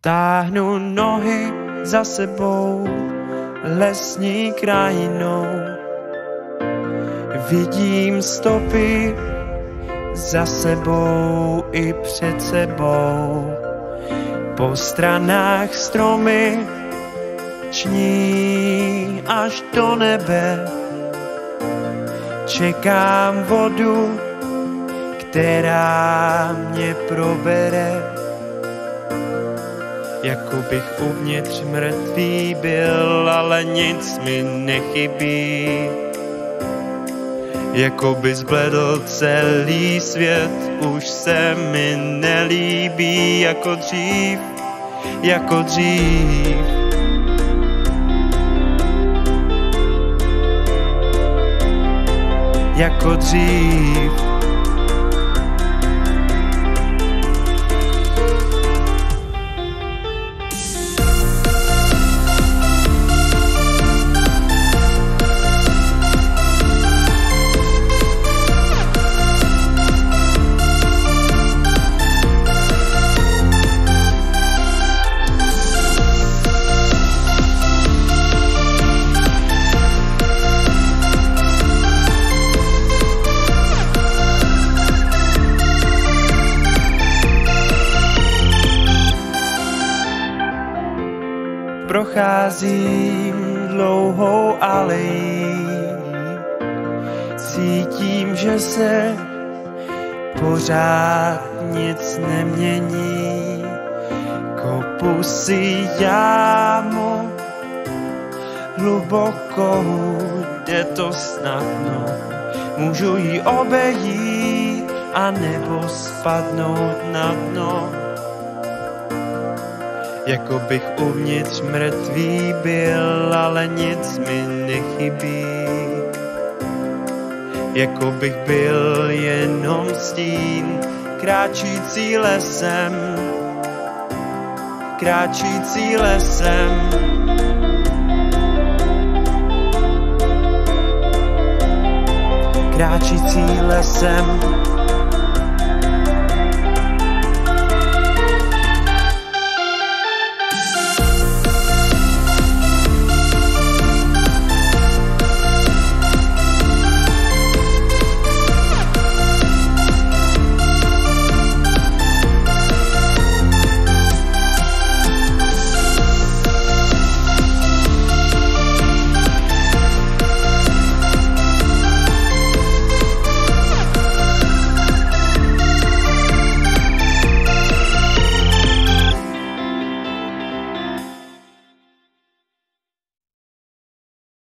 Táhnu nohy za sebou lesní krajinou. Vidím stopy za sebou i před sebou. Po stranách stromy ční až do nebe. Čekám vodu, která mě probere. Jako bych uvnitř mrtvý byl, ale nic mi nechybí. Jako by zbledl celý svět, už se mi nelíbí jako dřív, jako dřív. Jako dřív. Procházím dlouhou alejí, cítím, že se pořád nic nemění. Kopu si jámu hlubokou, jde to snadno. Můžu ji obejít a nebo spadnout na dno. Jako bych uvnitř mrtvý byl, ale nic mi nechybí. Jako bych byl jenom stín, kráčící lesem, kráčící lesem. Kráčící lesem.